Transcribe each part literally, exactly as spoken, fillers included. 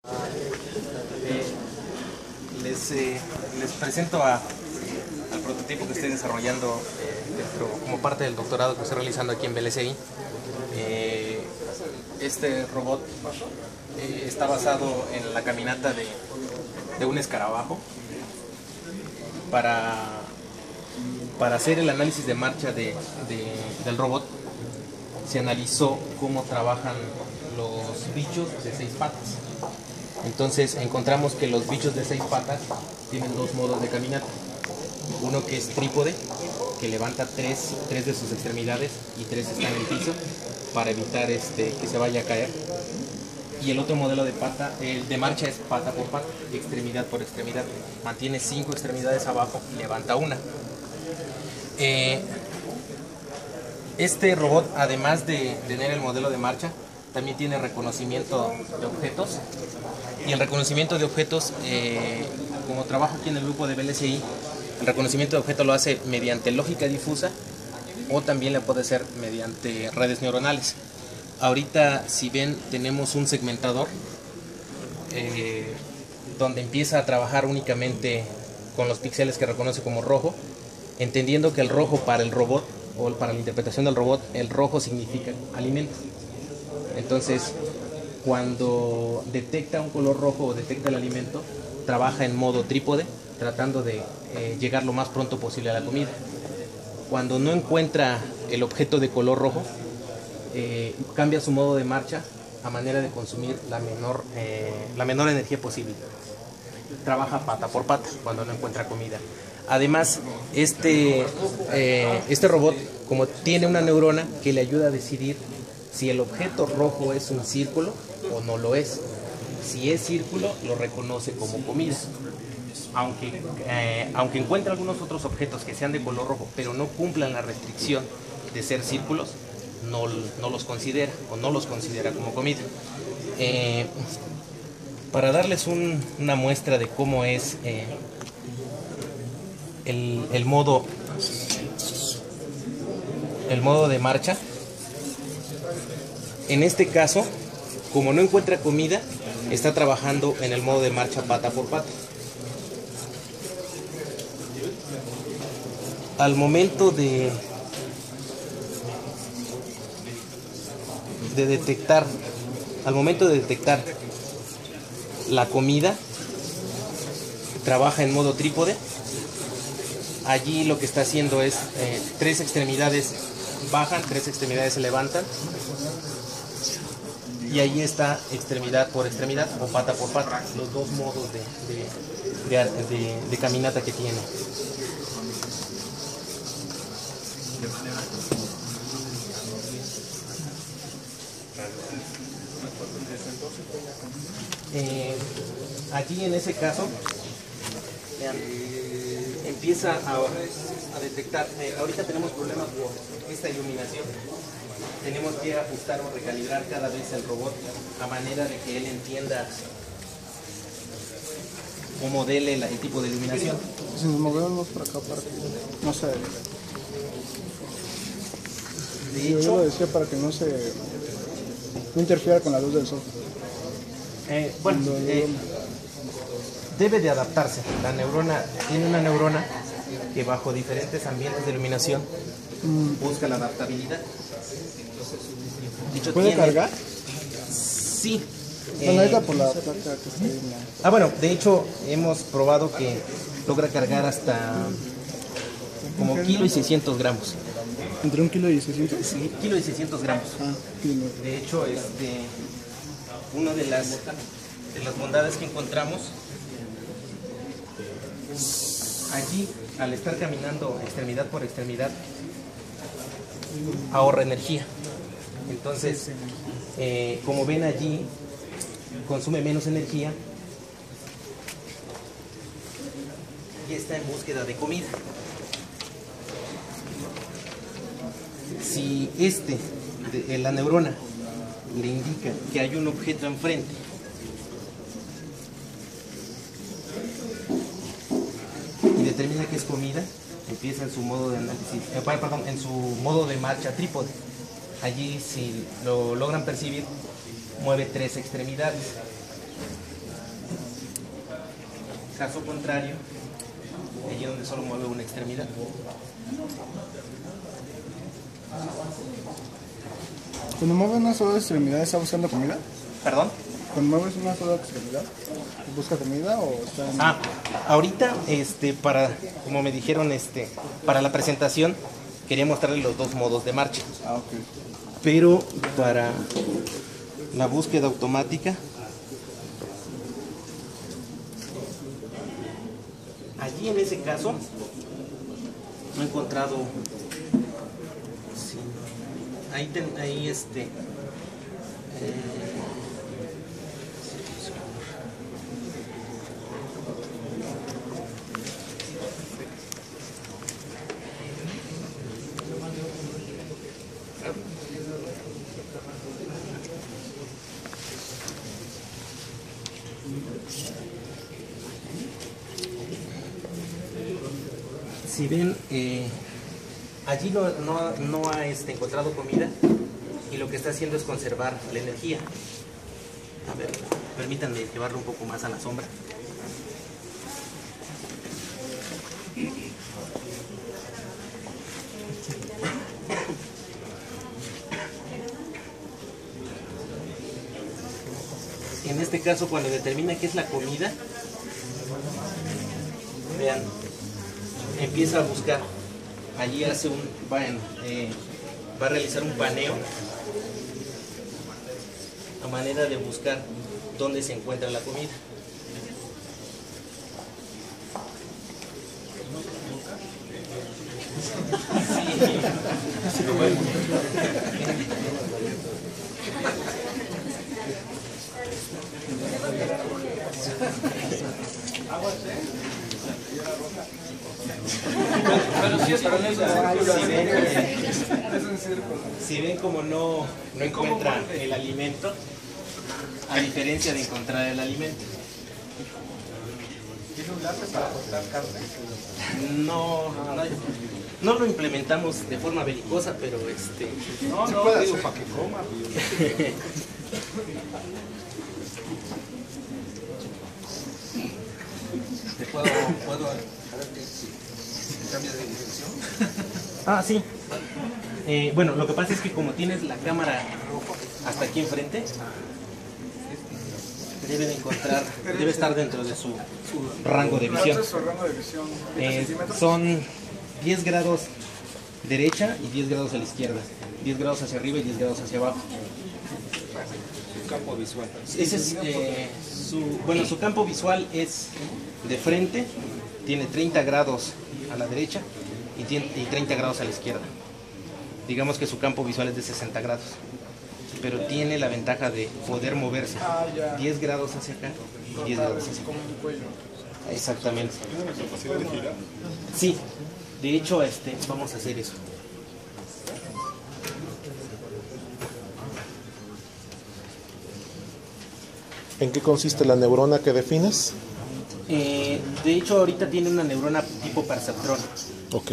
Eh, les, eh, les presento a, al prototipo que estoy desarrollando eh, dentro, como parte del doctorado que estoy realizando aquí en B L C I. Eh, este robot eh, está basado en la caminata de, de un escarabajo. Para, para hacer el análisis de marcha de, de, del robot, se analizó cómo trabajan los bichos de seis patas. Entonces encontramos que los bichos de seis patas tienen dos modos de caminata. Uno que es trípode, que levanta tres, tres de sus extremidades y tres están en el piso para evitar este, que se vaya a caer. Y el otro modelo de pata, el de marcha, es pata por pata, extremidad por extremidad. Mantiene cinco extremidades abajo y levanta una. Eh, este robot, además de tener el modelo de marcha, también tiene reconocimiento de objetos. Y el reconocimiento de objetos, eh, como trabajo aquí en el grupo de B L C I, el reconocimiento de objetos lo hace mediante lógica difusa o también le puede ser mediante redes neuronales. Ahorita, si ven, tenemos un segmentador eh, donde empieza a trabajar únicamente con los píxeles que reconoce como rojo, entendiendo que el rojo para el robot o para la interpretación del robot, el rojo significa alimento. Entonces, cuando detecta un color rojo o detecta el alimento, trabaja en modo trípode, tratando de eh, llegar lo más pronto posible a la comida. Cuando no encuentra el objeto de color rojo, Eh, cambia su modo de marcha a manera de consumir la menor, eh, la menor energía posible. Trabaja pata por pata cuando no encuentra comida. Además, este, eh, este robot, como tiene una neurona que le ayuda a decidir si el objeto rojo es un círculo o no lo es. Si es círculo, lo reconoce como comida. Aunque, eh, aunque encuentre algunos otros objetos que sean de color rojo, pero no cumplan la restricción de ser círculos, No, no los considera o no los considera como comida. Eh, para darles un, una muestra de cómo es eh, el, el modo el modo de marcha, en este caso, como no encuentra comida, está trabajando en el modo de marcha pata por pata. Al momento de de detectar, al momento de detectar la comida, trabaja en modo trípode. Allí lo que está haciendo es eh, tres extremidades bajan, tres extremidades se levantan, y ahí está extremidad por extremidad o pata por pata, los dos modos de, de, de, de, de caminata que tiene. Eh, aquí en ese caso, vean, empieza a, a detectar, eh, ahorita tenemos problemas por esta iluminación, tenemos que ajustar o recalibrar cada vez el robot a manera de que él entienda o modele el, el tipo de iluminación. Si nos movemos por acá para que no se... De Yo hecho, lo decía para que no se no interfiera con la luz del sol. Eh, bueno, eh, debe de adaptarse. La neurona tiene una neurona que bajo diferentes ambientes de iluminación mm. busca la adaptabilidad. Dicho, ¿Puede tiene, cargar? Sí. Bueno, eh, ahorita por la placa que está ahí. Ah, bueno, de hecho hemos probado que logra cargar hasta como kilo y seiscientos gramos. ¿Entre un kilo y seiscientos? Sí, kilo y seiscientos gramos. Ah, kilo. De hecho, este, una de las, de las bondades que encontramos allí, al estar caminando extremidad por extremidad, ahorra energía. Entonces, eh, como ven allí, consume menos energía y está en búsqueda de comida. Si este, de, la neurona, le indica que hay un objeto enfrente y determina que es comida, empieza en su modo de análisis, eh, perdón, en su modo de marcha trípode. Allí, si lo logran percibir, mueve tres extremidades. Caso contrario, allí donde solo mueve una extremidad. Cuando mueves una sola extremidad, ¿está buscando comida? ¿Perdón? Cuando mueves una sola extremidad, ¿busca comida o está en... Ah, ahorita, este, para, como me dijeron, este, para la presentación, quería mostrarles los dos modos de marcha. Ah, ok. Pero para la búsqueda automática, allí en ese caso, no he encontrado, sí, ahí, ten, ahí este, eh, si ven, eh, allí no, no, no ha este, encontrado comida y lo que está haciendo es conservar la energía. A ver, permítanme llevarlo un poco más a la sombra. En este caso, cuando determina qué es la comida, vean, empieza a buscar. Allí hace un, va, en, eh, va a realizar un paneo a manera de buscar dónde se encuentra la comida. Sí. Pero si es para si ven, eh, si ven como no, no encuentra el alimento, a diferencia de encontrar el alimento. ¿Tiene un lápiz para cortar carne? No, no, no lo implementamos de forma belicosa, pero este... No, no, no digo para que coma. ¿Te puedo, puedo cambiar de dirección? Ah, sí. Eh, bueno, lo que pasa es que como tienes la cámara hasta aquí enfrente, debe de encontrar, debe estar dentro de su rango de visión. ¿Cuánto es su rango de visión? Eh, son diez grados derecha y diez grados a la izquierda, diez grados hacia arriba y diez grados hacia abajo. Su campo visual. Ese es, eh, su, bueno, su campo visual es de frente, tiene treinta grados a la derecha y, tiene, y treinta grados a la izquierda. Digamos que su campo visual es de sesenta grados, pero tiene la ventaja de poder moverse diez grados hacia acá y diez grados hacia acá. Exactamente. ¿Tiene la capacidad de girar? Sí, de hecho este, vamos a hacer eso. ¿En qué consiste la neurona que defines? Eh, de hecho, ahorita tiene una neurona tipo perceptrón. Ok.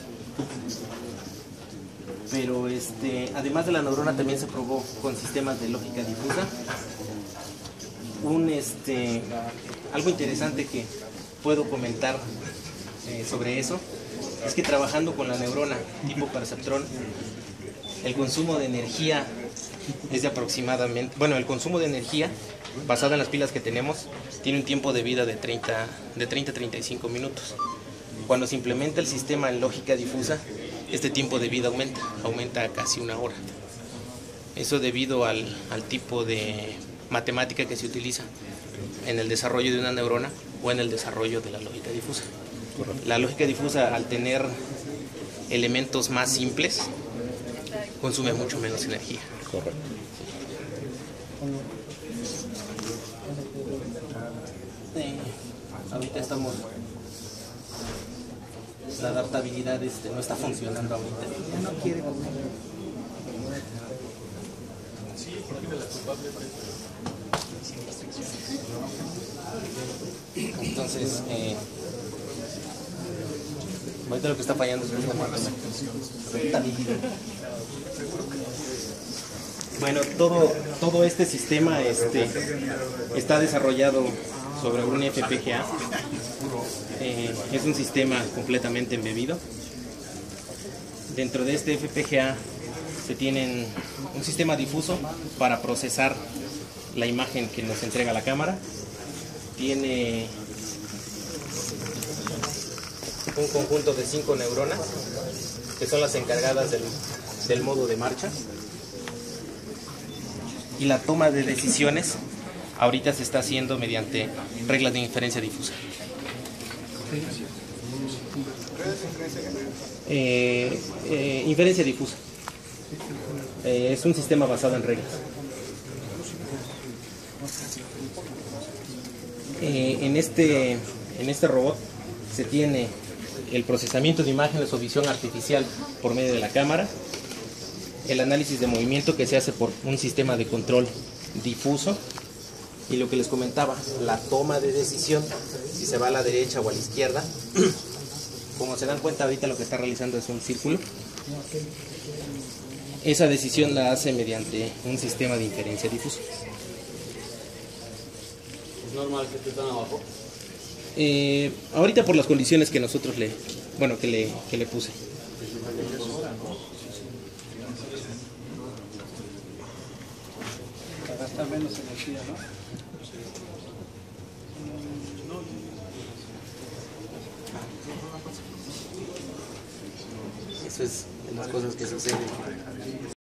Pero este, además de la neurona también se probó con sistemas de lógica difusa. Un, este, algo interesante que puedo comentar eh, sobre eso es que trabajando con la neurona tipo perceptrón, el consumo de energía es de aproximadamente, bueno, el consumo de energía basado en las pilas que tenemos tiene un tiempo de vida de treinta, de treinta a treinta y cinco minutos. Cuando se implementa el sistema en lógica difusa, este tiempo de vida aumenta, aumenta a casi una hora. Eso debido al, al tipo de matemática que se utiliza en el desarrollo de una neurona o en el desarrollo de la lógica difusa. Correcto. La lógica difusa, al tener elementos más simples, consume mucho menos energía. Correcto. Eh, ahorita estamos... La adaptabilidad este, no está funcionando ahorita. Ya no quiere comer. Entonces, eh, ahorita lo que está fallando es la adaptabilidad. Bueno, todo, todo este sistema este, está desarrollado sobre un F P G A. Eh, es un sistema completamente embebido. Dentro de este F P G A se tiene un sistema difuso para procesar la imagen que nos entrega la cámara. Tiene un conjunto de cinco neuronas que son las encargadas del, del modo de marcha, y la toma de decisiones ahorita se está haciendo mediante reglas de inferencia difusa. Eh, eh, inferencia difusa. Eh, es un sistema basado en reglas. Eh, en, este, en este robot se tiene el procesamiento de imágenes o visión artificial por medio de la cámara, el análisis de movimiento que se hace por un sistema de control difuso, y lo que les comentaba, la toma de decisión, si se va a la derecha o a la izquierda. Como se dan cuenta, ahorita lo que está realizando es un círculo. Esa decisión la hace mediante un sistema de inferencia difusa. ¿Es normal que esté tan abajo? Eh, ahorita por las condiciones que nosotros le, bueno, que le, que le puse. Gasta menos energía, ¿no? Eso es de las cosas que suceden.